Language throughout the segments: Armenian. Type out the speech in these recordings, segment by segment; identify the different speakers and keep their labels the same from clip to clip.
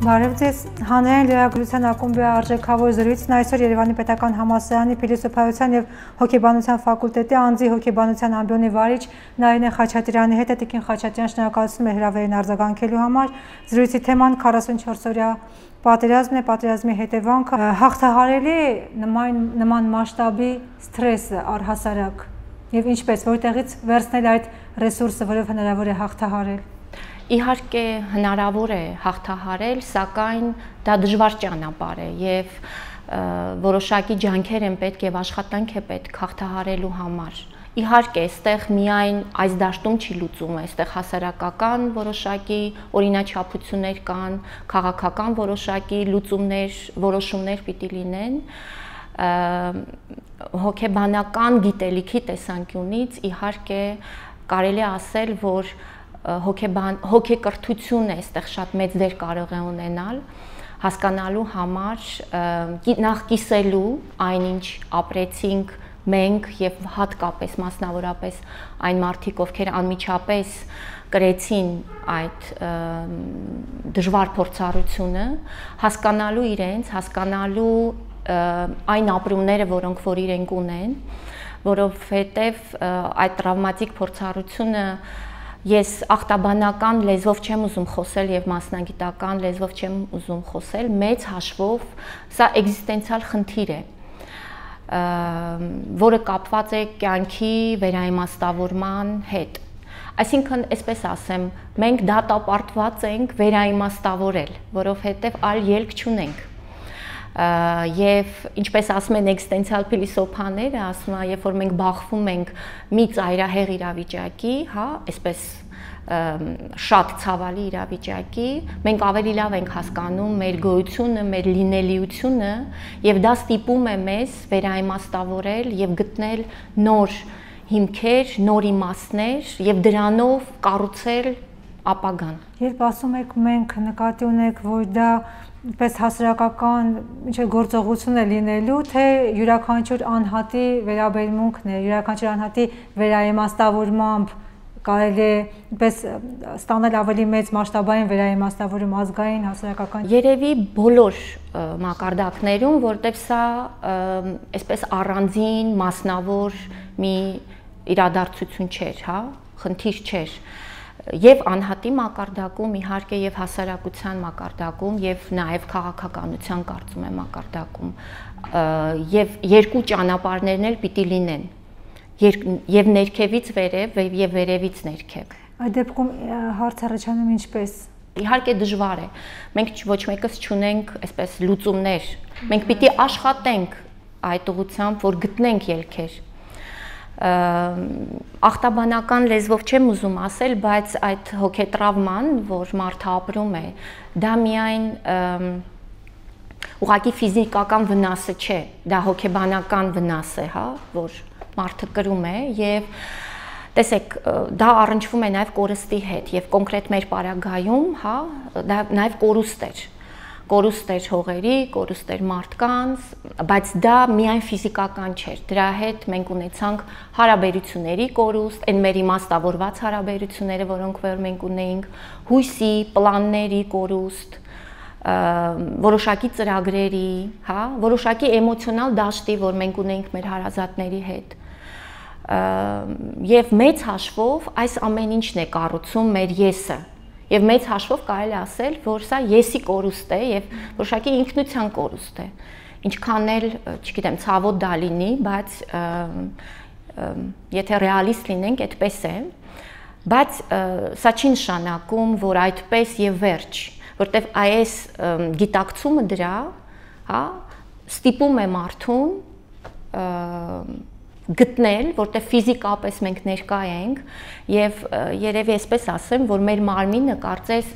Speaker 1: Բարև ձեզ, Հանրային լրագրության ակումբի արժեքավոր զրույցն այսօր Երևանի պետական համալսարանի փիլիսոփայության եւ հոգեբանության ֆակուլտետի անձի հոգեբանության ամբիոնի վարիչ Նարինե Խաչատրյանի հետ է Տիկին Խաչատրյան շնորհակալություն է հրավերին արձագանքելու համար։ Զրույցի թեման 44-օրյա պատերազմն է, պատերազմի հետևանքը, հաղթահարելի նման մասշտաբի սթրեսը առհասարակ եւ ինչպես որտեղից վերցնել այդ ռեսուրսը, որով հնարավոր է հաղթահարել։
Speaker 2: Իհարկե հնարավոր է հաղթահարել, սակայն դա դժվար ճանապարհ է եւ որոշակի ջանքեր են պետք եւ աշխատանք է պետք հաղթահարելու համար։ Իհարկե, այստեղ միայն այս դաշտում չի լուծումը, այստեղ հասարակական որոշակի օրինաչափություններ կան, քաղաքական որոշակի լուծումներ, որոշումներ պիտի լինեն, հոգեբանական գիտելիքի տեսանկյունից իհարկե կարելի է ասել, որ հոգեկրթությունը այստեղ շատ մեծ դեր կարող է ունենալ, հասկանալու համար, նախ կիսելու այնինչ ապրեցինք մենք եւ հատկապես մասնավորապես այն մարդիկ, ովքեր անմիջապես կրեցին այդ դժվար փորձառությունը, հասկանալու իրենց, հասկանալու այն ապրումները, որոնք որ իրենք ունեն, որովհետեւ այդ տրավմատիկ փորձառությունը ես ախտաբանական լեզվով չեմ ուզում խոսել եւ մասնագիտական լեզվով չեմ ուզում խոսել, մեծ հաշվով սա էգզիստենցիալ խնդիր է, որը կապված է կյանքի վերաիմաստավորման հետ։ Այսինքն, այսպես ասեմ, մենք դատապարտված ենք վերաիմաստավորել, որովհետեւ այլ ելք չունենք։ Եվ ինչպես ասում են էգզիստենցիալ փիլիսոփաները, ասում են, երբ որ մենք բախվում ենք մի ծայրահեղ իրավիճակի, հա, այսպես շատ ցավալի իրավիճակի, մենք ավելի լավ ենք հասկանում մեր գոյությունը, մեր լինելիությունը, եւ դա ստիպում է մեզ վերաիմաստավորել եւ գտնել նոր հիմքեր, նոր իմաստներ եւ դրանով կառուցել ապագան։ Երբ
Speaker 1: ասում եք մենք, նկատի ունեք, որ դա պես հասարակական գործողություն է լինելու, թե յուրաքանչյուր անհատի վերաբերմունքն է, յուրաքանչյուր անհատի վերաիմաստավորմամբ կարելի է պես ստանալ ավելի մեծ մասշտաբային վերաիմաստավորում ազգային, հասարակական։
Speaker 2: Երևի բոլոր մակարդակներում, որտեղ սա այսպես առանձին մասնավոր մի իրադարձություն չէր, հա, խնդիր չէր։ Եվ անհատի մակարդակում, իհարկե եւ հասարակության մակարդակում եւ նաեւ քաղաքականության կարծում եմ մակարդակում եւ երկու ճանապարհներն էլ պիտի լինեն եւ ներքևից վերև եւ վերևից ներքև։
Speaker 1: Այդ դեպքում հարց առաջանում ինչպես։
Speaker 2: Իհարկե դժվար է։ Մենք ոչ մեկս չունենք այսպես լուծումներ։ Մենք պիտի աշխատենք այդ ուղղությամբ, որ գտնենք ելքեր։ Ախտաբանական լեզվով չեմ ուզում ասել, բայց այդ հոգետրավման, որ մարդը ապրում է, դա միայն ուղղակի ֆիզիկական վնասը չէ, դա հոգեբանական վնաս է, հա, որ մարդը կրում է եւ տեսեք, դա առնչվում է նաեւ կորստի հետ եւ կոնկրետ մեր պարագայում, հա, դա նաեւ կորուստ էր հողերի, կորուստ էր մարդկանց, բայց դա միայն ֆիզիկական չէր, դրա հետ մենք ունեցանք հարաբերությունների կորուստ, այն մեր իմաստավորված հարաբերությունները, որոնք որ մենք ունեինք, հույսի, պլանների կորուստ, որոշակի ծրագրերի, հա, որոշակի էմոցիոնալ դաշտի, որ մենք ունեինք մեր հարազատների հետ։ Եվ մեծ հաշվով այս ամեն ինչն է կառուցում մեր եսը։ Եվ մեծ հաշվով կարելի ասել, որ սա եսի կորուստ է եւ որոշակի ինքնության կորուստ է։ Ինչքան էլ, չգիտեմ, ցավոտ դա լինի, բայց եթե ռեալիստ լինենք, այդպես է, բայց սա չի նշանակում, որ այդպես եւ վերջ, որտեվ այս գիտակցումը դրա, հա, ստիպում է մարդուն գտնել, որտեղ ֆիզիկապես մենք ներկա ենք եւ երևի այսպես ասեմ, որ մեր մարմինը կարծես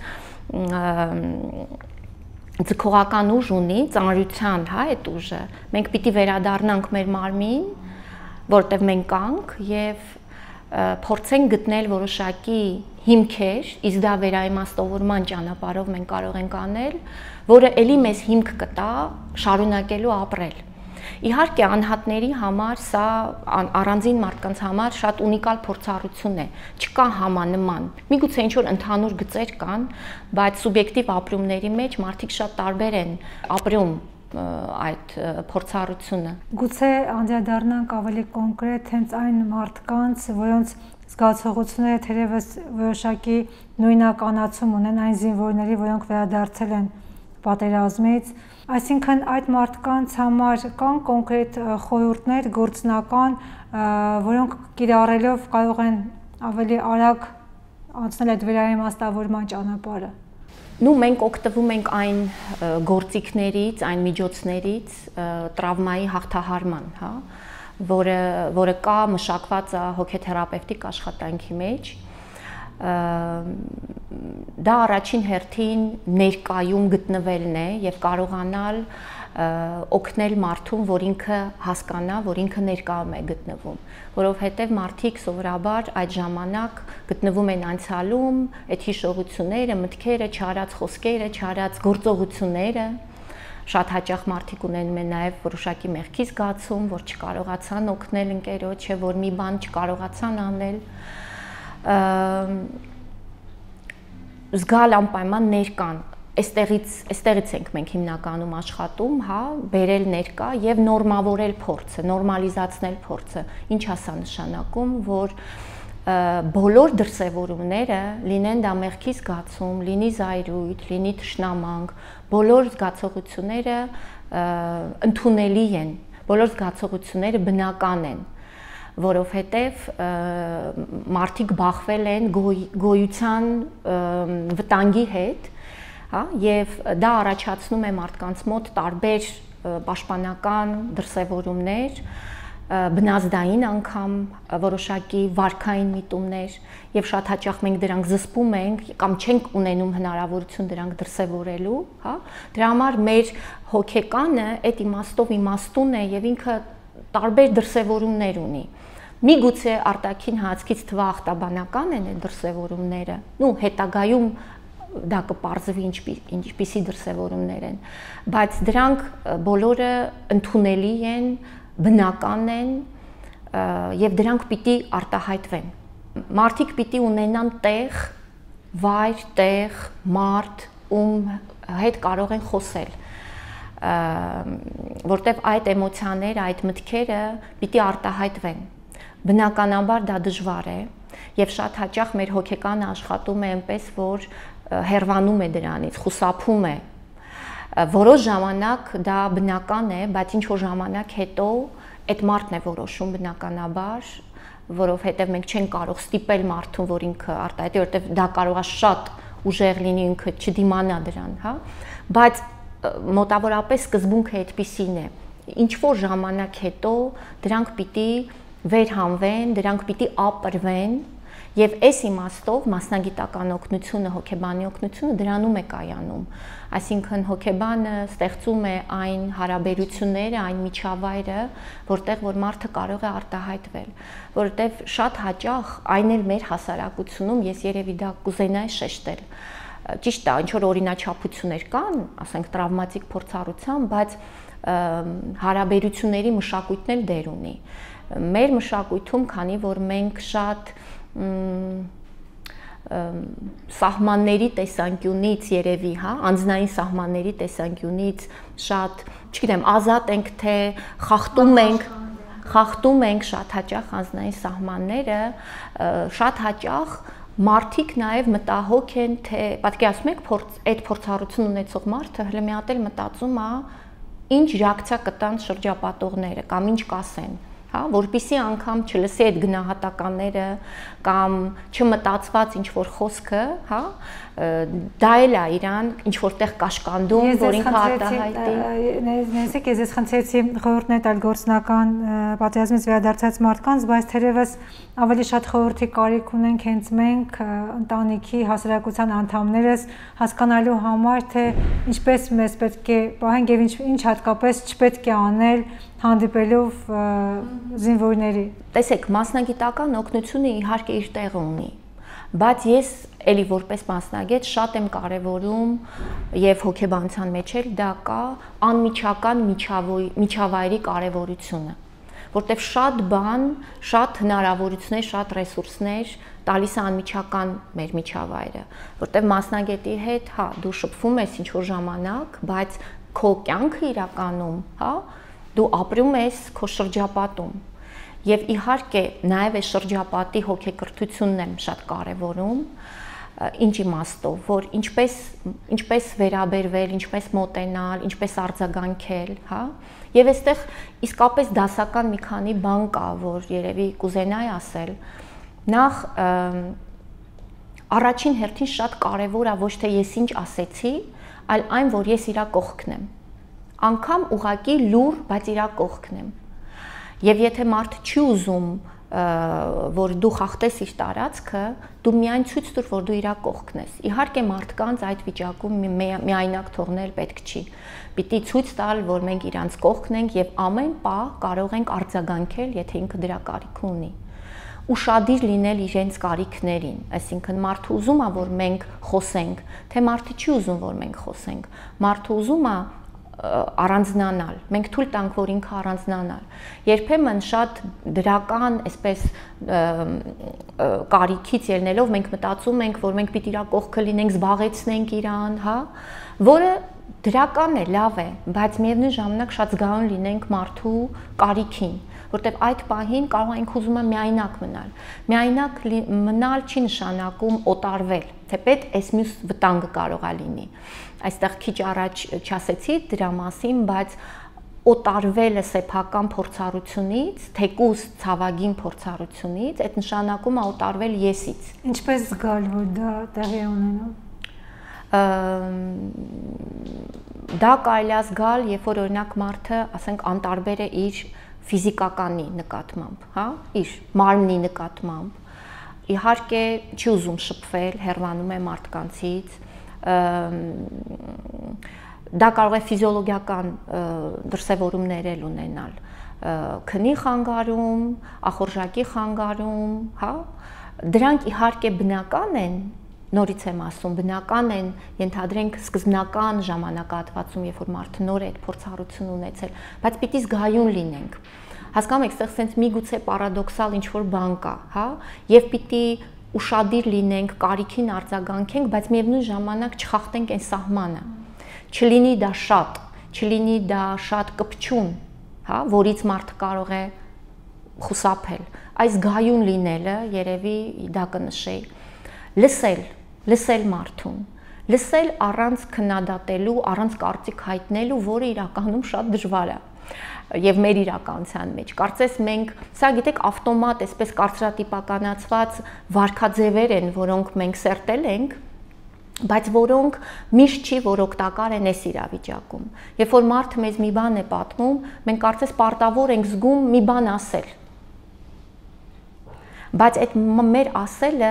Speaker 2: ձգողական ուժ ունի, ծանրության, հա, այդ ուժը։ Մենք պիտի վերադառնանք մեր մարմին, որտեղ մենք կանք եւ փորձենք գտնել որոշակի հիմքեր, իսկ դա վերաիմաստավորման ճանապարհով մենք կարող ենք անել, որը ելի մեզ հիմք կտա շարունակելու ապրել։ Իհարկե անհատների համար սա առանձին մարդկանց համար շատ ունիկալ փորձառություն է, չկա համանման։ Միգուցե ինչ-որ ընդհանուր գծեր կան, բայց սուբյեկտիվ ապրումների մեջ մարդիկ շատ տարբեր են ապրում այդ փորձառությունը։
Speaker 1: Գուցե անդրադառնանք ավելի կոնկրետ հենց այն մարդկանց, որոնց զգացողությունները թերևս որոշակի նույնականացում ունեն այն զինվորների, որոնք վերադարձել են պատերազմից, այսինքն այդ մարդկանց համար կան կոնկրետ խորհուրդներ, գործնական, որոնք կիրառելով կարող են ավելի արագ անցնել այդ վերաիմաստավորման ճանապարհը։
Speaker 2: Մենք օգտվում ենք այն գործիքներից, այն միջոցներից տրավմայի հաղթահարման, որը կա մշակված է հոգեթերապևտիկ աշխատանքի մեջ։ Դա առաջին հերթին ներկայում գտնվելն է եւ կարողանալ օգնել մարդուն, որ ինքը հասկանա, որ ինքը ներկայում է գտնվում, որովհետեւ մարդիկ սովորաբար այդ ժամանակ գտնվում են անցյալում, այդ հիշողությունները, մտքերը, չարած խոսքերը, չարած գործողությունները, շատ հաճախ մարդիկ ունենում են նաեւ որոշակի մեղքի զգացում, որ չկարողացան օգնել ընկերոջը, որ մի բան չկարողացան անել, զգալ անպայման ներկան, այստեղից ենք մենք հիմնականում աշխատում, բերել ներկա եւ նորմավորել փորձը, նորմալիզացնել փորձը, ինչ ասա նշանակում, որ բոլոր դրսևորումները լինեն դա մեղքի զգացում, լինի զայրույթ, լինի թշնամանք, բոլոր զգացողությունները ընդունելի են, բոլոր զգացողությունները բնական են, որովհետև մարդիկ բախվել են գոյության վտանգի հետ, եւ դա առաջացնում է մարդկանց մոտ տարբեր պաշտպանական դրսևորումներ, բնազդային անգամ որոշակի վարքային միտումներ եւ շատ հաճախ մենք դրանք զսպում ենք կամ չենք ունենում հնարավորություն դրանք դրսևորելու, դրա համար մեր հոգեկանը այդ իմաստով իմաստուն է եւ ինքը տարբեր դրսևորումներ ունի։ Միգուցե արտաքին հայացքից թվա ախտաբանական են այդ դրսևորումները, հետագայում դա կպարզվի ինչպիսի դրսևորումներ են, բայց դրանք բոլորը ընդունելի են, բնական են եւ դրանք պիտի արտահայտվեն։ Մարդիկ պիտի ունենան տեղ, վայր, տեղ, մարդ, ում հետ կարող են խոսել, որտեվ այդ էմոցիաները, այդ մտքերը պիտի արտահայտվեն։ Բնականաբար դա դժվար է եւ շատ հաճախ մեր հոգեկանը աշխատում է այնպես, որ հեռվանում է դրանից, խուսափում է։ Որոշ ժամանակ դա բնական է, բայց ինչ որ ժամանակ հետո այդ մարդն է որոշում բնականաբար, որովհետեւ մենք չենք կարող ստիպել մարդուն, որ ինքը արտահայտի, որովհետեւ դա կարող է շատ ուժեղ լինի, ինքը չդիմանա դրան, բայց մոտավորապես սկզբունքը այդպիսին է։ Ինչ որ ժամանակ հետո դրանք պիտի վերհանվեն, դրանք պիտի ապրվեն եւ այս իմաստով մասնագիտական օգնությունը, հոգեբանի օգնությունը դրանում է կայանում։ Այսինքն հոգեբանը ստեղծում է այն հարաբերությունները, այն միջավայրը, որտեղ որ մարդը կարող է արտահայտվել, որովհետեւ շատ հաճախ այն էլ մեր հասարակությունում ես երևի դա կուզենայի շեշտել։ Ճիշտ է, ինչ որ օրինաչափություններ կան, ասենք տրավմատիկ փորձառության, բայց հարաբերությունների մշակույթն էլ դեր ունի։ Մեր մշակույթում, քանի որ մենք շատ սահմանների տեսանկյունից երևի, անձնային սահմանների տեսանկյունից շատ, չգիտեմ, ազատ ենք, թե խախտում ենք շատ հաճախ անձնային սահմանները, շատ հաճախ մարդիկ նաև մտահոգ են, թե պատկերացնում եք այդ փորձառություն ունեցող մարդը հենց մի հատ էլ մտածում է, ինչ ռեակցիա կտան շրջապատողները կամ ինչ կասեն, որպեսզի անգամ չլսի այդ գնահատականները կամ չմտածված ինչ որ խոսքը, դա էլ է իրան ինչ որտեղ կաշկանդում, որ ինքը արտահայտի։
Speaker 1: Ներեցեք, ես խնդրեցի խորհուրդներ տալ գործնական պատերազմից վերադարձած մարդկանց, բայց թերևս ավելի շատ խորհրդի կարիք ունենք հենց մենք ընտանիքի հասարակության անդամներս հասկանալու համար, թե ինչպես մեզ պետք է պահենք եւ ինչ հատկապես չպետք է անել հանդիպելով զինվորների։
Speaker 2: Տեսեք, մասնագիտական օգնությունը իհարկե իր տեղը ունի, բայց ես էլի որպես մասնագետ շատ եմ կարևորում եւ հոգեբանության մեջ էլ դա կա անմիջական միջավայրի կարևորությունը, որտեվ շատ բան, շատ հնարավորություններ, շատ ռեսուրսներ տալիս է անմիջական մեր միջավայրը, որտեվ մասնագետի հետ, հա, դու շփվում ես ինչ-որ ժամանակ, բայց քո կյանքը իրականում, հա, դու ապրում ես քո շրջապատում։ Եվ իհարկե նաև այս շրջապատի հոգեկրթությունն եմ շատ կարևորում, ինչ իմաստով, որ ինչպես վերաբերվել, ինչպես մոտենալ, ինչպես արձագանքել, հա։ Եվ այստեղ իսկապես դասական մի քանի բան կա, որ երևի կուզենայի ասել։ Նախ առաջին հերթին շատ կարևոր է ոչ թե ես ինչ ասեցի, այլ այն, որ ես իրա կողքն եմ։ Անգամ ուղղակի լուր, բայց իրա կողքն եմ։ Եվ եթե մարդ չի ուզում, որ դու խախտես իր տարածքը, դու միայն ցույց տուր, որ դու իրա կողքն ես։ Իհարկե մարդկանց այդ վիճակում միայնակ թողնել պետք չի։ Պիտի ցույց տալ, որ մենք իրանց կողքն ենք եւ ամեն պահ կարող ենք արձագանքել, եթե ինքը դրա կարիք ունի։ Ուշադիր լինել իրենց կարիքներին, այսինքն մարդը ուզում է, որ մենք խոսենք, թե մարդը չի ուզում, որ մենք խոսենք։ Մարդը ուզում է առանձնանալ, մենք թույլ տանք, որ ինքը առանձնանալ։ Երբեմն շատ դրական, այսպես կարիքից ելնելով մենք մտածում ենք, որ մենք պիտի իրա կողքը լինենք, զբաղեցնենք իրան, հա, որը դրական է, լավ է, բայց միևնույն ժամանակ շատ զգայուն լինենք մարդու կարիքին, որտեղ այդ պահին կարող ենք ուզում եմ միայնակ մնալ։ Միայնակ մնալ չի նշանակում օտարվել, թեպետ այս մյուս վտանգը կարող է լինի։ Այստեղ քիչ առաջ չասեցի դրա մասին, բայց օտարվելը սեփական փորձառությունից, թեկուզ ցավագին փորձառությունից, այդ նշանակում է օտարվել եսից։
Speaker 1: Ինչպես զգալ, որ դա տեղի է ունենում։
Speaker 2: Դա կարելի է զգալ, երբ որ օրինակ մարդը, ասենք, անտարբեր է իր ֆիզիկականի նկատմամբ, հա, իր մարմնի նկատմամբ։ Իհարկե չի ուզում շփվել, հեռանում է մարդկանցից։ Դա կարող է ֆիզիոլոգիական դրսևորումներ էլ ունենալ, քնի խանգարում, ախորժակի խանգարում, հա, դրանք իհարկե բնական են, նորից եմ ասում, բնական են, ենթադրենք սկզբնական ժամանակահատվածում, երբ որ մարդը նոր է այդ փորձառություն ունեցել, բայց պիտի զգայուն լինենք։ Հասկանում եք, այստեղ sense միգուցե պարադոքսալ ինչ-որ բան կա, հա, եւ պիտի ուշադիր լինենք, կարիքին արձագանքենք, բայց միևնույն ժամանակ չխախտենք այն սահմանը։ Չլինի դա շատ կպչուն, հա, որից մարդը կարող է խուսափել։ Այս զգայուն լինելը երևի դա կնշեի։ Լսել մարդուն, լսել առանց քննադատելու, առանց կարծիք հայտնելու, որը իրականում շատ դժվար է եւ մեր իրականության մեջ։ Կարծես մենք, սա գիտեք, ավտոմատ, այսպես կարծրատիպականացված վարքաձևեր են, որոնք մենք սերտել ենք, բայց որոնք միշտ չի, որ օգտակար են այս իրավիճակում։ Երբ որ մարդը մեզ մի բան է պատմում, մենք կարծես պարտավոր ենք զգում մի բան ասել։ Բայց այդ մեր ասելը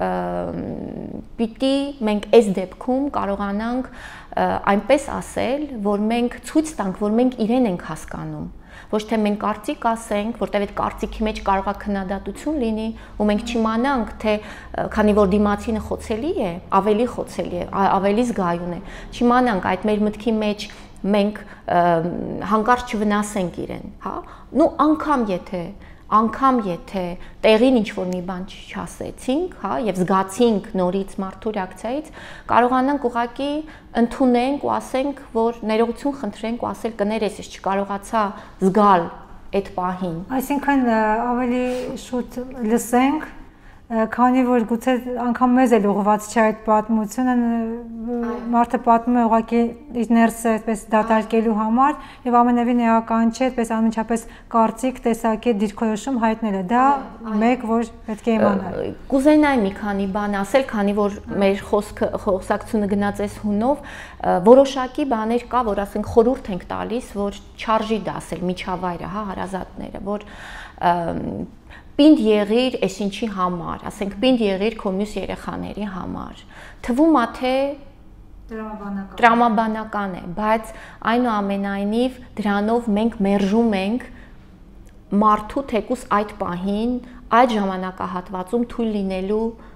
Speaker 2: պիտի մենք այս դեպքում կարողանանք այնպես ասել, որ մենք ցույց տանք, որ մենք իրեն ենք հասկանում, ոչ թե մենք կարծիք ասենք, որտեղ այդ կարծիքի մեջ կարող է քննադատություն լինի, ու մենք չիմանանք, թե քանի որ դիմացինը խոցելի է, ավելի զգայուն է, չիմանանք այդ մեր մտքի մեջ մենք հանկարծ չվնասենք իրեն, հա, ու անգամ եթե տեղին ինչ-որ մի բան չասեցինք, հա, եւ զգացինք նորից մարդու ռեակցիայից, կարողանանք ուղղակի ընդունենք ու ասենք, որ ներողություն խնդրենք ու ասել կներես, ես չկարողացա զգալ այդ պահին։
Speaker 1: Այսինքն ավելի շուտ լսենք, քանի որ գուցե անգամ մեզ էլ ուղղված չէ այդ պատմությունը, մարդը պատմում է ուղղակի իր ներսը այդպես դատարկելու համար եւ ամենևին էական չէ այդպես անմիջապես կարծիք, տեսակետ, դիրքորոշում հայտնելը, դա մեկ որ պետք է իմանալ։
Speaker 2: Կուզենայի մի քանի բան ասել, քանի որ մեր խոսակցությունը գնաց այս հունով, որոշակի բաներ կա, որ ասենք խորհուրդ ենք տալիս, որ չարժի դասել միջավայրը, հա, հարազատները, որ պինդ եղիր այսինչի համար, ասենք պինդ եղիր քո մյուս երեխաների համար, թվում է թե տրամաբանական է, բայց այնուամենայնիվ դրանով մենք մերժում ենք մարդու թեկուս այդ պահին, այդ ժամանակահատվածում թույլ լինելու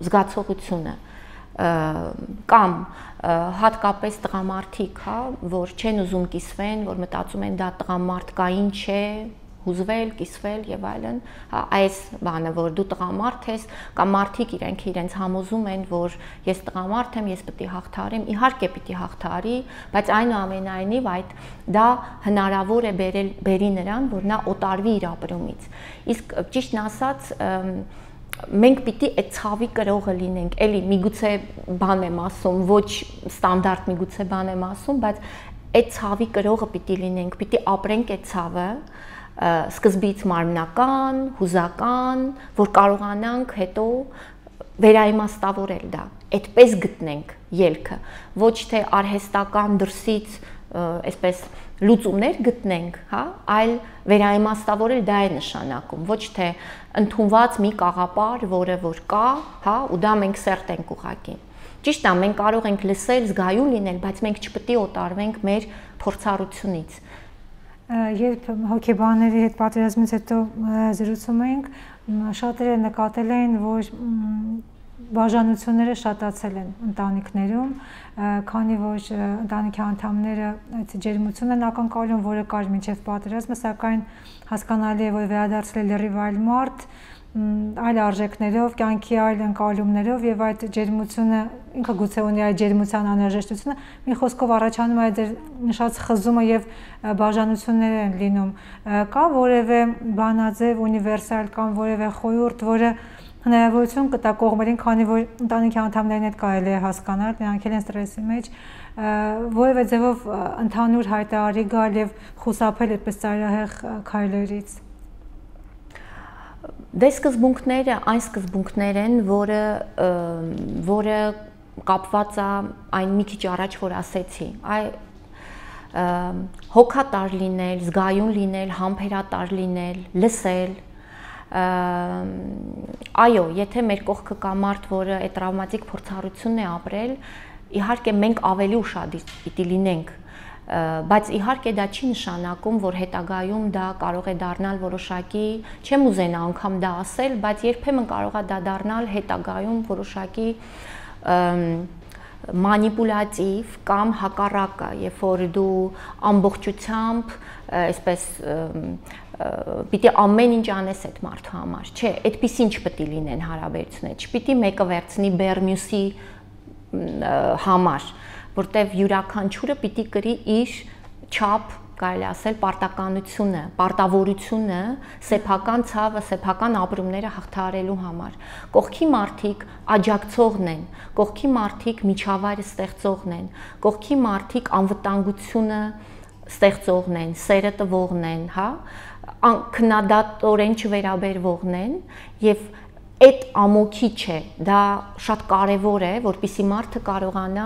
Speaker 2: զգացողությունը կամ հատկապես տղամարդիկ, հա, որ չեն ուզում կիսվեն, որ մտածում են դա տղամարդկային չէ, հուզվել, կիսվել եւ այլն, հա, այս բանը, որ դու տղամարդ ես, կամ մարդիկ իրենց համոզում են, որ ես տղամարդ եմ, ես պետք է հաղթահարեմ, իհարկե պիտի հաղթահարի, բայց այնուամենայնիվ այդ դա հնարավոր է բերի նրան, որ նա օտարվի իր ապրումից։ Իսկ ճիշտն ասած, մենք պիտի այդ ցավի կրողը լինենք, էլի միգուցե բան եմ ասում, ոչ ստանդարտ միգուցե բան եմ ասում, բայց այդ ցավի կրողը պիտի լինենք, պիտի ապրենք այդ ցավը սկզբից մարմնական, հուզական, որ կարողանանք հետո վերաիմաստավորել դա, այդպես գտնենք ելքը, ոչ թե արհեստական դրսից այսպես լուծումներ գտնենք, հա, այլ վերաիմաստավորել դա է նշանակում, ոչ թե ընդունված մի կաղապար, որը որ կա, հա, ու դա մենք սերտ ենք ուղղակի։ Ճիշտ է, մենք կարող ենք լսել, զգայուն լինել, բայց մենք չպետք է օտարվենք մեր փորձառությունից։
Speaker 1: Երբ հոգեբանների հետ պատերազմից հետո զրուցում ենք, շատերը նկատել էին, որ բաժանությունները շատացել են ընտանիքներում, քանի որ ընտանիքի անդամները այդ ջերմությունն են ակնկալում, որը կար մինչև պատերազմը, սակայն հասկանալի է, որ վերադարձել է լրիվ այլ մարդ, այլ արժեքներով, կյանքի այլ ընկալումներով եւ այդ ջերմությունը ինքը գուցե ունի այդ ջերմության անհրաժեշտությունը, մի խոսքով առաջանում է այդ նշած խզումը եւ բաժանություններ են լինում։ Կա որևէ բանաձև ունիվերսալ կամ որևէ խորհուրդ, որը հնարավորություն կտա կողմերին, քանի որ ընտանիքի անդամներին հետ կարելի է հասկանալ, նրանք են սթրեսի մեջ, որևէ ձևով ընդհանուր հայտարարի գալ եւ խուսափել այդպես ծայրահեղ քայլերից։
Speaker 2: Դե սկզբունքները այն սկզբունքներ են, որը կապված է այն մի քիչ առաջ որ ասեցի, հոգատար լինել, զգայուն լինել, համբերատար լինել, լսել, այո, եթե մեր կողքը կա մարդ, որը այդ տրավմատիկ փորձառությունն է ապրել, իհարկե մենք ավելի ուշադիր պիտի լինենք, բայց իհարկե դա չի նշանակում, որ հետագայում դա կարող է դառնալ որոշակի, չեմ ուզենա անգամ դա ասել, բայց երբեմն կարող է դա դառնալ հետագայում որոշակի մանիպուլատիվ կամ հակառակը, երբ որ դու ամբողջությամբ, այսպես պիտի ամեն ինչ անես այդ մարդու համար, չէ, այդպիսին չպետք է լինեն հարաբերությունները, չպիտի մեկը վերցնի բեռմյուսի համար, որտեվ յուրաքանչյուրը պիտի կրի իր չափ, կարելի ասել, պարտականությունը, պարտավորությունը, սեփական ցավը, սեփական ապրումները հաղթահարելու համար։ Կողքի մարդիկ աջակցողն են, կողքի մարդիկ միջավայրը ստեղծողն են, կողքի մարդիկ անվտանգությունը ստեղծողն են, սերը տվողն են, հա, քննադատորեն չվերաբերվողն են եւ այդ ամոքի չէ, դա շատ կարեւոր է, որպեսզի մարդը կարողանա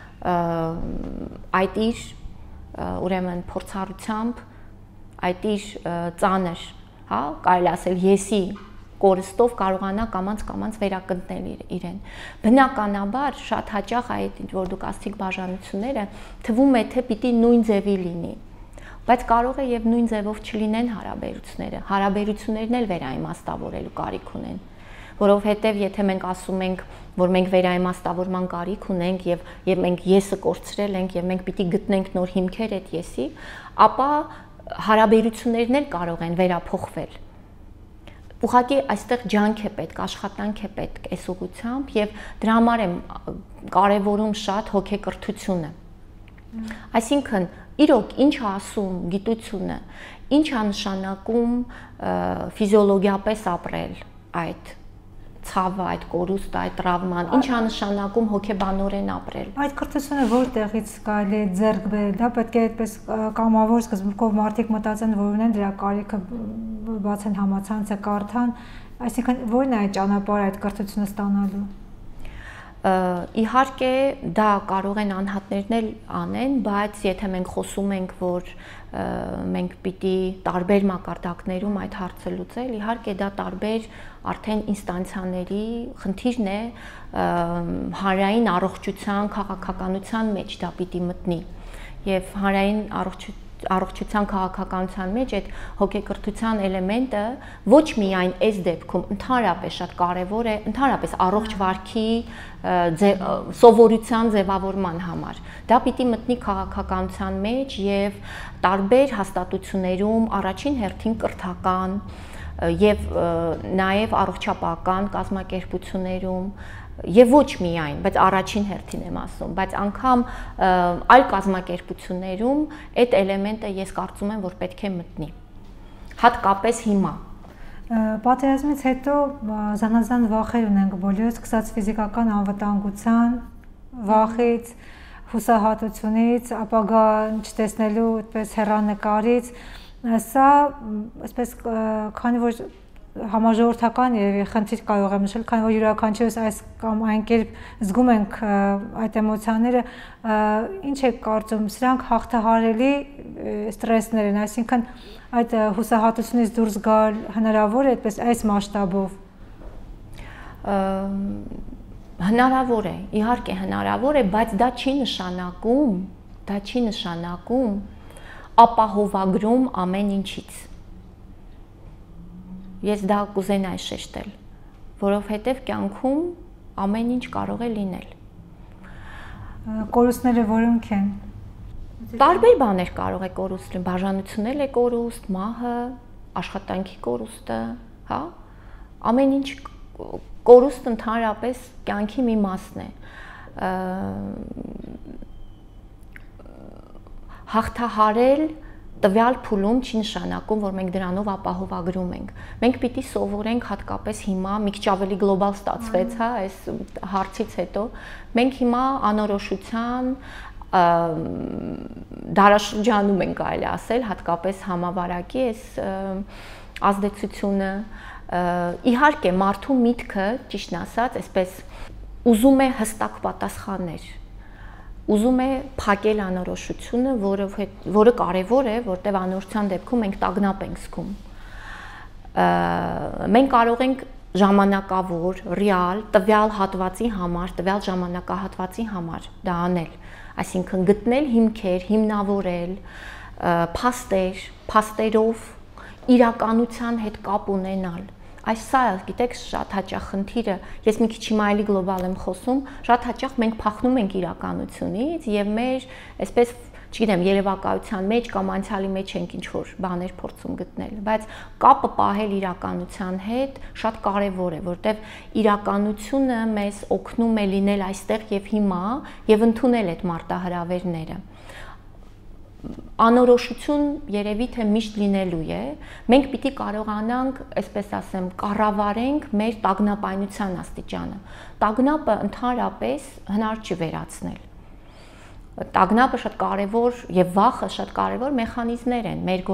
Speaker 2: այդ իր ուրեմն փորձառությամբ, այդ իր ծանր, հա, կարելի ասել եսի կորստով կարողանա կամաց վերականգնել իրեն։ Բնականաբար շատ հաճախ այդ որ դուք ասացիք բաժանությունները թվում է թե պիտի նույն ձևի լինի, բայց կարող է եւ նույն ձևով չլինեն հարաբերությունները։ Հարաբերություններն էլ վերաիմաստավորելու կարիք ունեն, որովհետեւ եթե մենք ասում ենք, որ մենք վերաիմաստավորման կարիք ունենք եւ մենք եսը կորցրել ենք եւ մենք պիտի գտնենք նոր հիմքեր այդ եսի, ապա հարաբերություններն էլ կարող են վերափոխվել։ Ուղղակի այստեղ ջանք է պետք, աշխատանք է պետք այս ուղղությամբ եւ դրա համար եմ կարեւորում շատ հոգեկրթությունը։ Այսինքն իրոք ինչ է ասում գիտությունը, ինչ է նշանակում ֆիզիոլոգիապես ապրել այդ ցավը, այդ կորուստը, այդ տրավման, ինչ է նշանակում հոգեբանորեն ապրել։
Speaker 1: Այդ կրթությունը որտեղից կարելի է ձեռք բերել, դա պետք է այդպես կամավոր սկզբունքով մարդիկ մտածեն, որ ունեն դրա կարիքը, բացեն համացանցը, կարդան, այսինքն որն է այդ ճանապարհը այդ կրթությունը ստանալու։
Speaker 2: Իհարկե դա կարող են անհատներն էլ անեն, բայց եթե մենք խոսում ենք, որ մենք պիտի տարբեր մակարդակներում այդ հարցը լուծել, իհարկե դա տարբեր արդեն ինստանցիաների խնդիրն է, հանրային առողջության, քաղաքականության մեջ դա պիտի մտնի եւ հանրային առողջության քաղաքականության մեջ այդ հոգեկրթության էլեմենտը ոչ միայն այս դեպքում ընդհանրապես շատ կարևոր է, ընդհանրապես առողջ վարքի սովորության ձևավորման համար։ Դա պիտի մտնի քաղաքականության մեջ եւ տարբեր հաստատություններում առաջին հերթին կրթական եւ նաեւ առողջապահական կազմակերպություններում եւ ոչ միայն, բայց առաջին հերթին եմ ասում, բայց անգամ այլ կազմակերպություններում այդ էլեմենտը ես կարծում եմ, որ պետք է մտնի։ Հատկապես հիմա։
Speaker 1: Պատերազմից հետո զանազան վախեր ունենք բոլորս, սկսած ֆիզիկական անվտանգության վախից, հուսահատությունից, ապագա չտեսնելու այդպես հեռանկարից, սա այսպես քանի որ համաժողովրդական եւ խնդիր կարող եմ նշել, քանի որ յուրաքանչյուրս այս կամ այն կերպ զգում ենք այդ էմոցիաները, ինչ է կարծում, սրանք հաղթահարելի սթրեսներ են, այսինքն այդ հուսահատությունից դուրս գալ հնարավոր է այդպես այս մասշտաբով։
Speaker 2: Հնարավոր է, իհարկե հնարավոր է, բայց դա չի նշանակում ապահովագրում ամեն ինչից։ Ես դա կուզենայի շեշտել, որովհետև կյանքում ամեն ինչ կարող է լինել։
Speaker 1: Կորուստները որոնք են։
Speaker 2: Տարբեր բաներ կարող է կորուստ լինել, բաժանությունել է կորուստ, մահը, աշխատանքի կորուստը, հա, ամեն ինչ կորուստ ընդհանրապես կյանքի մի մասն է։ Հաղթահարել տվյալ փուլում չի նշանակում, որ մենք դրանով ապահովագրում ենք։ Մենք պիտի սովորենք հատկապես հիմա, մի քիչ ավելի գլոբալ ստացվեց, հա, այս հարցից հետո, մենք հիմա անորոշության դարաշրջանում ենք կարելի ասել, հատկապես համավարակի այս ազդեցությունը, իհարկե մարդու միտքը, ճիշտն ասած, այսպես ուզում է հստակ պատասխաններ, ուզում է փակել անորոշությունը, որը կարևոր է, որտեղ անորոշության դեպքում մենք տագնապ ենք զգում։ Մենք կարող ենք ժամանակավոր, ռեալ, տվյալ հատվածի համար, տվյալ ժամանակահատվածի համար դա անել, այսինքն գտնել հիմքեր, հիմնավորել, փաստերով իրականության հետ կապ ունենալ։ Այս սա, գիտեք, շատ հաճախ խնդիրը, ես մի քիչ հիմա այլի գլոբալ եմ խոսում, շատ հաճախ մենք փախնում ենք իրականությունից եւ մեր, այսպես, չգիտեմ, երևակայության մեջ կամ անցյալի մեջ ենք ինչ-որ բաներ փորձում գտնել, բայց կապը պահել իրականության հետ շատ կարեւոր է, որտեւ իրականությունը մեզ օգնում է լինել այստեղ եւ հիմա եւ ընդունել այդ մարտահրավերները։ Անորոշություն երևի թե միշտ լինելու է, մենք պիտի կարողանանք, այսպես ասեմ, կառավարենք մեր տագնապայնության աստիճանը։ Տագնապը ընդհանրապես հնար չի վերացնել։ Տագնապը շատ կարևոր եւ վախը շատ կարևոր մեխանիզմներ են մեր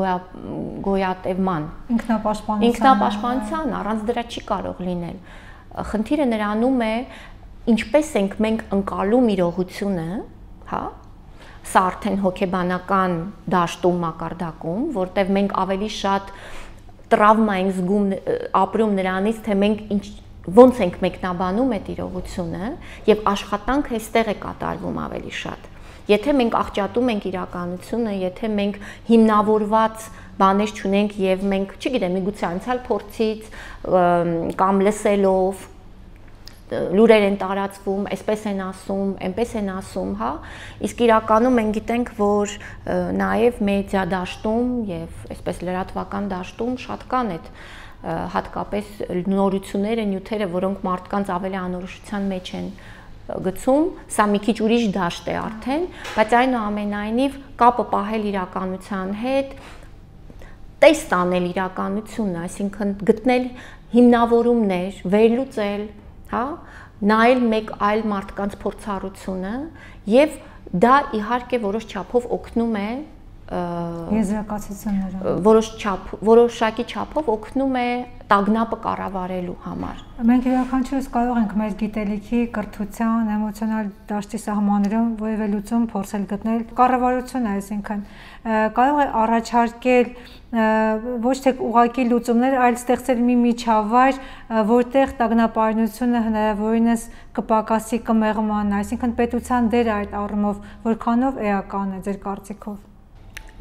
Speaker 2: գոյատևման, ինքնապաշտպանության, առանց դրա չի կարող լինել։ Խնդիրը նրանում է, ինչպես ենք մենք ընկալում իրողությունը, հա, սա արդեն հոգեբանական դաշտում մակարդակում, որտեղ մենք ավելի շատ տրավմա ենք զգում, ապրում նրանից, թե մենք ոնց ենք մեկնաբանում այդ իրողությունը եւ աշխատանքը այստեղ է կատարվում ավելի շատ։ Եթե մենք աղճատում ենք իրականությունը, եթե մենք հիմնավորված բաներ չունենք եւ մենք, չգիտեմ, միգուցե անցյալ փորձից կամ լսելով լուրեր են տարածվում, այսպես են ասում, այնպես են ասում, հա, իսկ իրականում մենք գիտենք, որ նաև մեդիա դաշտում եւ այսպես լրատվական դաշտում շատ կան այդ հատկապես նորությունները, նյութերը, որոնք մարդկանց ավելի անորոշության մեջ են գցում, սա մի քիչ ուրիշ դաշտ է արդեն, բայց այնուամենայնիվ կապը պահել իրականության հետ, տեստ անել իրականությունը, այսինքն գտնել հիմնավորումներ, վերլուծել, հա, նայել մեկ այլ մարդկանց փորձառությունը եւ դա իհարկե որոշ չափով օգնում է
Speaker 1: եզրակացությունները,
Speaker 2: որոշակի չափով օգնում է տագնապը կառավարելու համար։
Speaker 1: Մենք յուրաքանչյուրս կարող ենք մեր գիտելիքի, կրթության, էմոցիոնալ դաշտի սահմաններում որևէ լուծում փորձել գտնել։ Կառավարությունը, այսինքն, կարող է առաջարկել ոչ թե ուղղակի լուծումներ, այլ ստեղծել մի միջավայր, որտեղ տագնապայնությունը հնարավորինս կպակասի, կմեղման, այսինքն պետության դերը այդ առումով որքանով էական է ձեր կարծիքով։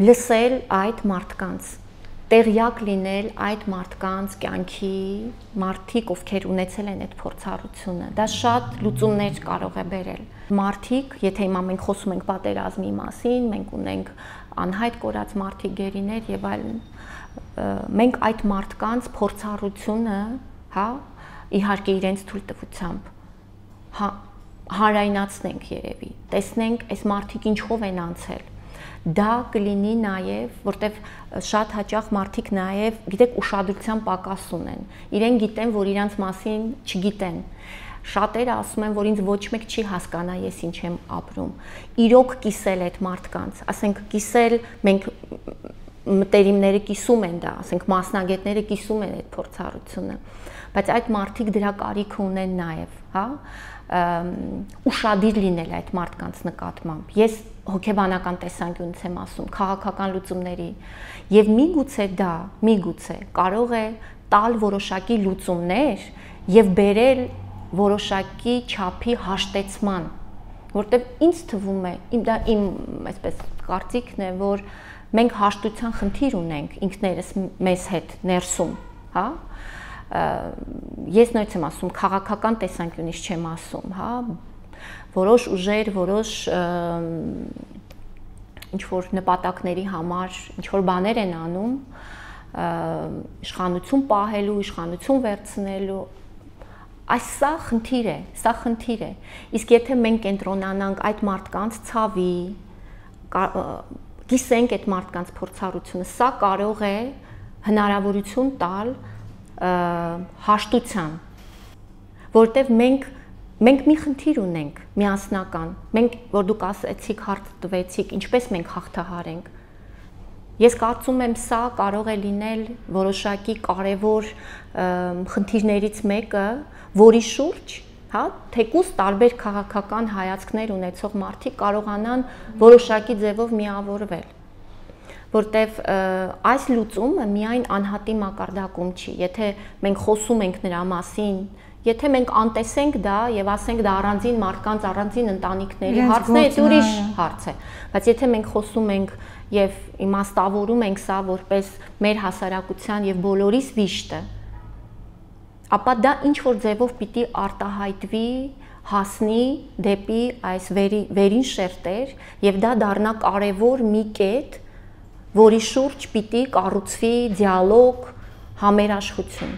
Speaker 2: լսել այդ մարդկանց, տեղյակ լինել այդ մարդկանց կյանքի, մարդիկ, ովքեր ունեցել են այդ փորձառությունը, դա շատ լուծումներ կարող է բերել։ Մարդիկ, եթե հիմա մենք խոսում ենք պատերազմի մասին, մենք ունենք անհայտ կորած մարդիկ, գերիներ եւ այլն, մենք այդ մարդկանց փորձառությունը, հա, իհարկե իրենց թույլտվությամբ, հանրայնացնենք երևի, տեսնենք այս մարդիկ ինչով են անցել։ Դա կլինի նաև, որտեվ շատ հաճախ մարդիկ նաև, գիտեք, ուշադրության պակաս ունեն, իրեն գիտեն, որ իրանց մասին չգիտեն։ Շատերը ասում են, որ ինձ ոչ մեկ չի հասկանա, ես ինչ եմ ապրում։ Իրոք կիսել այդ մարդկանց, ասենք կիսել, մենք մտերիմները կիսում են դա, ասենք մասնագետները կիսում են այդ փորձառությունը, բայց այդ մարդիկ դրա կարիքը ունեն նաև, հա, ուշադիր լինել այդ մարդկանց նկատմամբ։ Ես հոգեբանական տեսանկյունից եմ ասում, քաղաքական լուծումների, եւ միգուցե դա, միգուցե կարող է տալ որոշակի լուծումներ եւ բերել որոշակի չափի հաշտեցման, որտեղ ինձ թվում է, դա իմ այսպես կարծիքն է, որ մենք հաշտության խնդիր ունենք ինքներս մեզ հետ ներսում, հա։ Ես նույնիսկ եմ ասում, քաղաքական տեսանկյունից չեմ ասում, հա, որոշ ուժեր, որոշ ինչ-որ նպատակների համար, ինչ-որ բաներ են անում, իշխանություն պահելու, իշխանություն վերցնելու, այս սա խնդիր է, իսկ եթե մենք կենտրոնանանք այդ մարդկանց ցավի, կիսենք այդ մարդկանց փորձառությունը, սա կարող է հնարավորություն տալ հաշտության, որտեղ մենք մի խնդիր ունենք միասնական, մենք, որ դուք ասեցիք, հարց տվեցիք, ինչպես մենք հաղթահարենք։ Ես կարծում եմ, սա կարող է լինել որոշակի կարևոր խնդիրներից մեկը, որի շուրջ, հա, թեկուզ տարբեր քաղաքական հայացքներ ունեցող մարդիկ կարողանան որոշակի ձևով միավորվել, որտեվ այս լուծումը միայն անհատի մակարդակում չի, եթե մենք խոսում ենք նրա մասին, եթե մենք անտեսենք դա եւ ասենք դա առանձին մարդկանց, առանձին ընտանիքների հարցն է, դա ուրիշ հարց է, բայց եթե մենք խոսում ենք եւ իմաստավորում ենք սա որպես մեր հասարակության եւ բոլորիս վիշտը, ապա դա ինչ որ ձևով պիտի արտահայտվի, հասնի դեպի այս վերին շերտեր եւ դա դառնա կարեւոր մի կետ, որի շուրջ պիտի կառուցվի դիալոգ, համերաշխություն։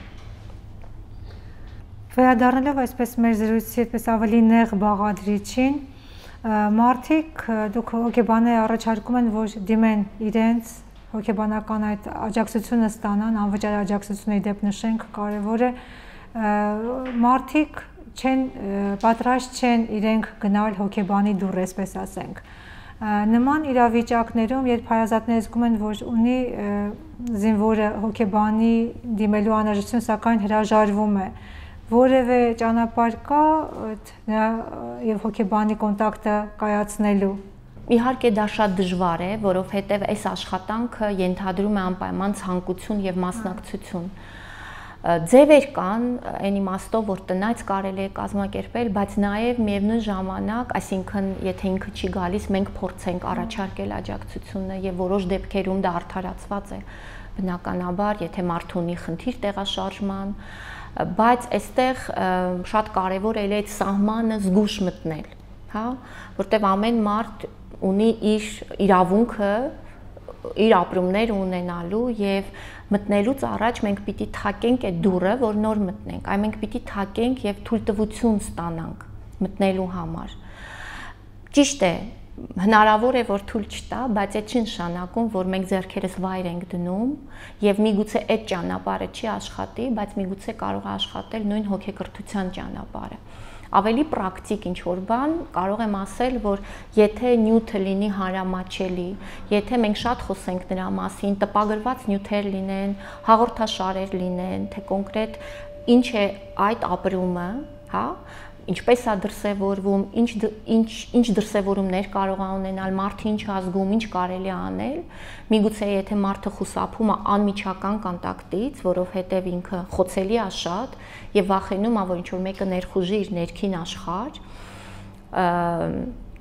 Speaker 1: Վերադառնալով այսպես մեր զրույցի այդպես ավելի նեղ բաղադրիչին, մարդիկ դուք հոգեբաներ առաջարկում են, որ դիմեն իրենց հոգեբանական այդ աջակցությունը ստանան, անվճար աջակցությունների դեպ նշենք, կարևոր է, մարդիկ պատրաստ չեն իրենք գնալ հոգեբանի դուռ, այսպես ասենք։ Նման իրավիճակներում, երբ հայազատները զգում են, որ ունի զինվորը հոգեբանի դիմելու անհրաժեշտություն, սակայն հրաժարվում է, որևէ ճանապարհ կա եւ հոգեբանի կոնտակտը կայացնելու։
Speaker 2: Իհարկե դա շատ դժվար է, որովհետեւ այս աշխատանքը ենթադրում է անպայման ցանկություն եւ մասնակցություն։ Ձևեր կան, այն իմաստով, որ տնայց կարելի է կազմակերպել, բայց նաև միևնույն ժամանակ, այսինքն, եթե ինքը չի գալիս, մենք փորձենք առաջարկել աջակցությունը եւ որոշ դեպքերում դա արդարացված է, բնականաբար, եթե մարդ ունի խնդիր տեղաշարժման, բայց այստեղ շատ կարևոր է այդ սահմանը զգուշ մտնել, հա, որտեղ ամեն մարդ ունի իր իրավունքը, իր ապրումներ ունենալու եւ մտնելուց առաջ մենք պիտի թակենք այդ դուռը, որ նոր մտնենք, այ մենք պիտի թակենք եւ թույլտվություն ստանանք մտնելու համար։ Ճիշտ է, հնարավոր է, որ թույլ չտա, բայց այդ չի նշանակում, որ մենք ձեռքերս վայր ենք դնում եւ միգուցե այդ ճանապարհը չի աշխատի, բայց միգուցե կարող է աշխատել նույն հոգեկրթության ճանապարհը։ Ավելի պրակտիկ ինչ-որ բան, կարող եմ ասել, որ եթե նյութը լինի հանրամատչելի, եթե մենք շատ խոսենք նրա մասին, տպագրված նյութեր լինեն, հաղորդաշարեր լինեն, թե կոնկրետ ինչ է այդ ապրումը, հա, ինչպես է դրսևորվում, ինչ դրսևորումներ կարող է ունենալ, մարդը ինչ ազգում, ինչ կարելի է անել, միգուցե եթե մարդը խուսափում է անմիջական կոնտակտից, որովհետև ինքը խոցելի է շատ եւ վախենում է, որ ինչ-որ մեկը ներխուժի իր ներքին աշխարհ,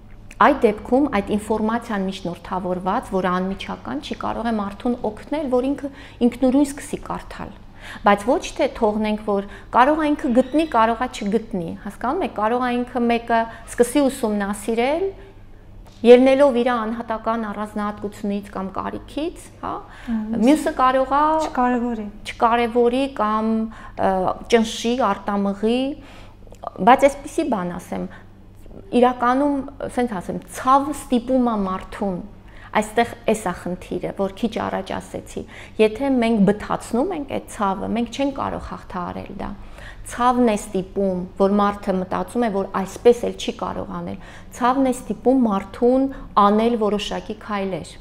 Speaker 2: Այդ դեպքում այդ ինֆորմացիան միջնորդավորված, որը անմիջական չի, կարող է մարդուն օգնել, որ ինքը ինքնուրույն սկսի կարդալ։ Բայց ոչ թե թողնենք, որ կարող է ինքը գտնի, կարող է չգտնի, հասկանում եք, կարող է ինքը մեկը սկսի ուսումնասիրել, ելնելով իր անհատական առանձնահատկությունից կամ կարիքից, հա, մյուսը կարող է չկարևորի կամ ճնշի, արտամղի, բայց այսպիսի բան ասեմ, իրականում, ասենք ասեմ, ցավը ստիպում է մարդուն, այստեղ էս է խնդիրը, որ քիչ առաջ ասեցի, եթե մենք բթացնում ենք այդ ցավը, մենք չենք կարող հաղթահարել դա։ Ցավն է ստիպում, որ մարդը մտածում է, որ այսպես էլ չի կարող անել։ Ցավն է ստիպում մարդուն անել որոշակի քայլեր,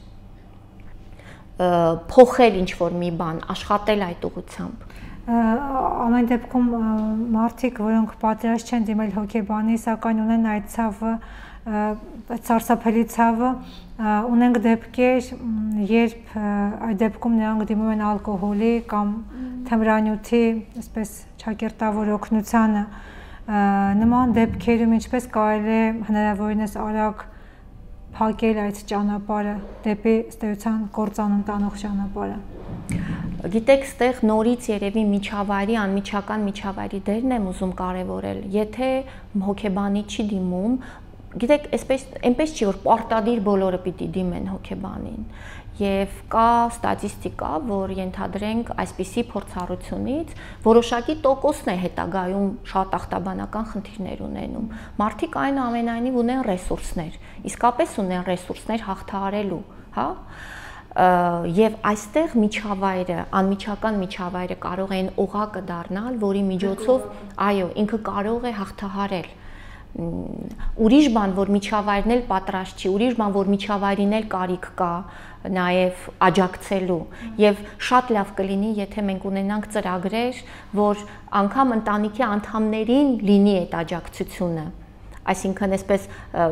Speaker 2: փոխել ինչ-որ մի բան, աշխատել այդ ուղղությամբ։
Speaker 1: Ամեն դեպքում մարդիկ, որոնք պատրաստ չեն դիմել հոգեբանի, սակայն ունեն այդ ցավը, այդ սարսափելի ցավը, ունենք դեպքեր, երբ այդ դեպքում նրանք դիմում են ալկոհոլի կամ թմրանյութի, այսպես ճակերտավոր օգնությանը, նման դեպքերում ինչպես կարելի է հնարավորինս արագ փակել այդ ճանապարհը դեպի ստեյության կործանուն տանող ճանապարհը։
Speaker 2: Գիտեք, ստեղ նորից երևի միջավայրի, անմիջական միջավայրի դերն եմ ուզում կարևորել, եթե հոգեբանի չի դիմում, գիտեք, այնպես չի, որ պարտադիր բոլորը պիտի դիմեն հոգեբանին, եւ կա ստատիստիկա, որ ենթադրենք այսպիսի փորձառությունից որոշակի տոկոսն է հետագայում շատ ախտաբանական խնդիրներ ունենում։ Մարդիկ այնուամենայնիվ ունեն ռեսուրսներ, իսկապես ունեն ռեսուրսներ հաղթահարելու, հա։ Եվ այստեղ միջավայրը, անմիջական միջավայրը կարող է այն օղակը դառնալ, որի միջոցով, այո, ինքը կարող է հաղթահարել։ Ուրիշ բան, որ միջավայրն էլ պատրաստ չի, ուրիշ բան, որ միջավայրին էլ կարիք կա նաև աջակցելու, եւ շատ լավ կլինի, եթե մենք ունենանք ծրագրեր, որ անգամ ընտանիքի անդամներին լինի այդ աջակցությունը, այսինքն այսպես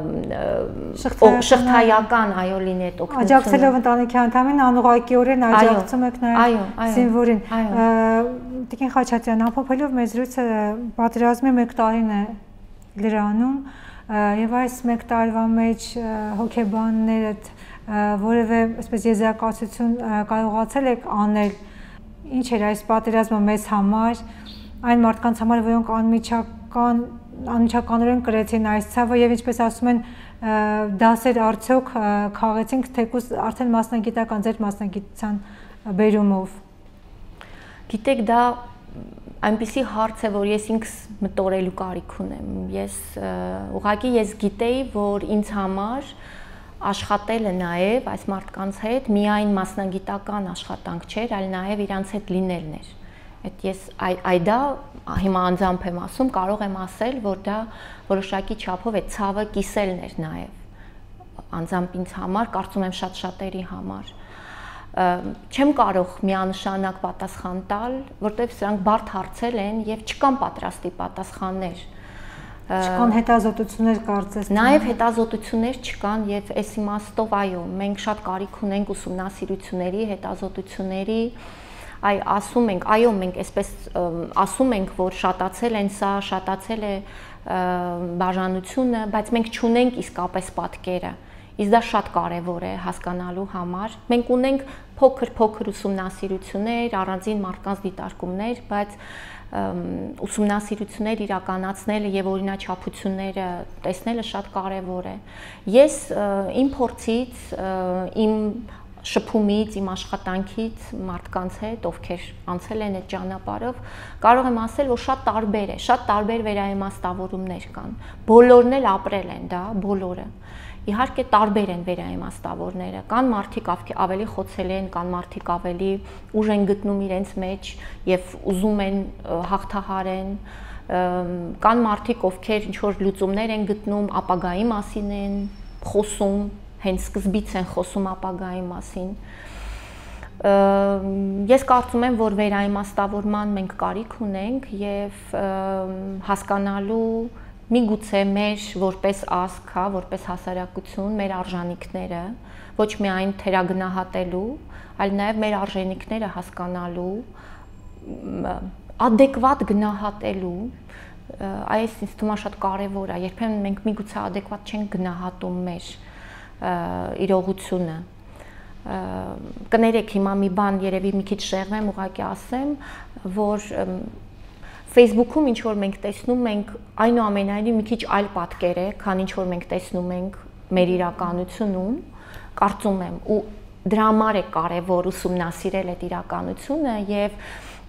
Speaker 2: շղթայական, այո, լինի այդ օգնությունը։
Speaker 1: Աջակցելով ընտանիքի անդամին անուղղակիորեն աջակցում եք նաև զինվորին։ Տիկին Խաչատրյան, ամփոփելով մեր զրույցը, պատերազմի 1 տարին է լրանում, եւ այս 1 տարվա մեջ հոգեբաններդ որևէ այսպես եզրակացություն կարողացել եք անել, ինչ էր այս պատերազմը մեզ համար, այն մարդկանց համար, որոնք անմիջականորեն կրեցին այս ցավը եւ ինչպես ասում են, դասեր արդյոք քաղեցինք, թեկուզ արդեն մասնագիտական ձեր մասնագիտության բերումով։
Speaker 2: Գիտեք, դա այնպիսի հարց է, որ ես ինքս մտորելու կարիք ունեմ։ Ուղղակի ես գիտեի, որ ինձ համար աշխատելը նաև այս մարդկանց հետ միայն մասնագիտական աշխատանք չէր, այլ նաև իրանց հետ լինելն էր։ Դա հիմա անձամբ եմ ասում, կարող եմ ասել, որ դա որոշակի չափով է ցավը կիսելն էր նաև անձամբ ինձ համար, կարծում եմ շատ-շատերի համար։ Չեմ կարող միանշանակ պատասխան տալ, որտեղ սրանք բարդ հարցեր են եւ չկան պատրաստի պատասխաններ։
Speaker 1: Չկան հետազոտություններ կարծես։
Speaker 2: Նաև հետազոտություններ չկան եւ այս իմաստով, այո, մենք շատ կարիք ունենք ուսումնասիրությունների, հետազոտությունների, ասում ենք, այո, մենք այսպես ասում ենք, որ շատացել են սա, շատացել է բաժանությունը, բայց մենք չունենք իսկապես պատկերը։ Իսկ դա շատ կարևոր է հասկանալու համար։ Մենք ունենք փոքր ուսումնասիրություններ, առանձին մարդկանց դիտարկումներ, բայց ուսումնասիրություններ իրականացնելը եւ օրինաչափությունները տեսնելը շատ կարևոր է։ Ես իմ փորձից, իմ շփումից, իմ աշխատանքից մարդկանց հետ, ովքեր անցել են այդ ճանապարհով, կարող եմ ասել, որ շատ տարբեր է, շատ տարբեր վերաիմաստավորումներ կան։ Բոլորն էլ ապրել են դա, բոլորը։ Իհարկե տարբեր են վերաիմաստավորները, կան մարդիկ ավելի խոցելի են, կան մարդիկ ավելի ուժ են գտնում իրենց մեջ եւ ուզում են հաղթահարեն, կան մարդիկ, ովքեր ինչ-որ լուծումներ են գտնում, ապագայի մասին են խոսում, հենց սկզբից են խոսում ապագայի մասին։ Ես կարծում եմ, որ վերաիմաստավորման մենք կարիք ունենք եւ հասկանալու միգուցե մեր որպես ազգ, որպես հասարակություն, մեր արժանինքները, ոչ միայն թերագնահատելու, այլ նաև մեր արժանինքները հասկանալու, adekvat գնահատելու, այս ինձ թվում է շատ կարևոր է, երբեմն մենք միգուցե adekvat չենք գնահատում մեր իրողությունը։ Կներեք հիմա մի բան երևի մի քիչ շեղվեմ, ուղղակի ասեմ, որ Facebook-ում ինչ որ մենք տեսնում ենք, այնուամենայնիվ մի քիչ այլ պատկեր է, քան ինչ որ մենք տեսնում ենք մեր իրականությունում, կարծում եմ, ու դրա համար է կարևոր ուսումնասիրել այդ իրականությունը եւ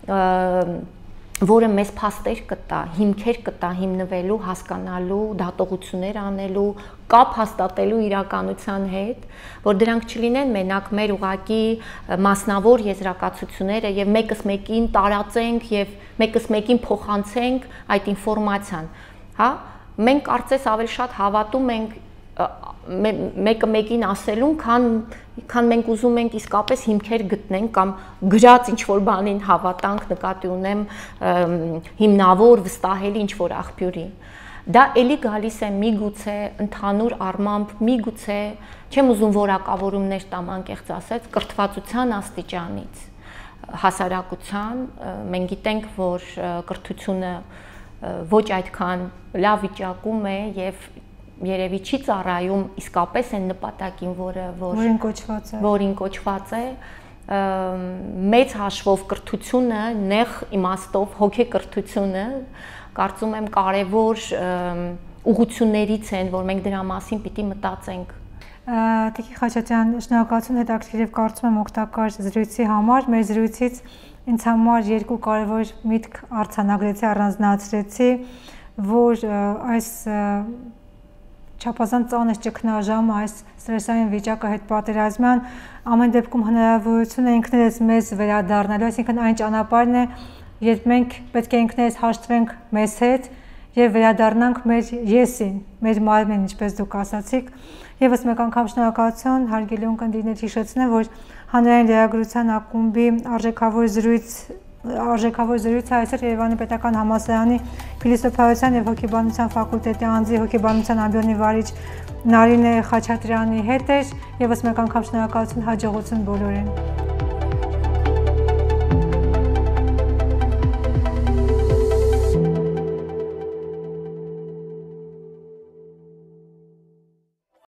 Speaker 2: որը մեզ փաստեր կտա, հիմքեր կտա հիմնվելու, հասկանալու, դատողություններ անելու, կապ հաստատելու իրականության հետ, որ դրանք չլինեն մենակ մեր ուղակի մասնավոր եզրակացությունները եւ մեկս մեկին տարածենք եւ մեկս մեկին փոխանցենք այդ ինֆորմացիան, հա, մենք կարծես ավելի շատ հավատում ենք մեկը մեկին ասելուն, քան մենք ուզում ենք իսկապես հիմքեր գտնենք կամ գրած ինչ-որ բանին հավատանք, նկատի ունեմ հիմնավոր, վստահելի ինչ-որ աղբյուրի։ Դա էլի գալիս է միգուցե ընդհանուր առմամբ, միգուցե, չեմ ուզում որակավորումներ տամ անկեղծ ասած, կրթվածության աստիճանից, հասարակության, մենք գիտենք, որ կրթությունը ոչ այդքան լավ վիճակում է եւ երևի չի ծառայում իսկապես այն նպատակին, որին կոչված է, մեծ հաշվով կրթությունը, նեղ իմաստով հոգեկրթությունը, կարծում եմ կարևոր ուղղություններից են, որ մենք դրա մասին պիտի մտածենք։
Speaker 1: Տիկին Խաչատրյան, շնորհակալություն հետաքրքիր եւ կարծում եմ օգտակար զրույցի համար։ Մեր զրույցից ինձ համար երկու կարևոր միտք արձանագրեցի, առանձնացրեցի, որ այս չափազանց ծանր ճգնաժամը, այս սթրեսային վիճակը հետպատերազմյան ամեն դեպքում հնարավորություն է ինքներս մեզ վերադառնալու, այսինքն այն ճանապարհն է, երբ մենք պետք է ինքներս հաշտվենք մեզ հետ եւ վերադառնանք մեր եսին, մեր մարմնին, ինչպես դուք ասացիք։ Եվս մեկ անգամ շնորհակալություն, հարգելի ունկնդիրներ, հիշեցնեմ, որ Հանրային լրագրության ակումբի արժեքավոր զրույցը այսօր Երևանի Պետական Համալսարանի Փիլիսոփայության եւ հոգեբանության ֆակուլտետի անձի հոգեբանության ամբիոնի վարիչ Նարինե Խաչատրյանի հետ էր։ Եվս մեկ անգամ շնորհակալություն, հաջողություն բոլորին։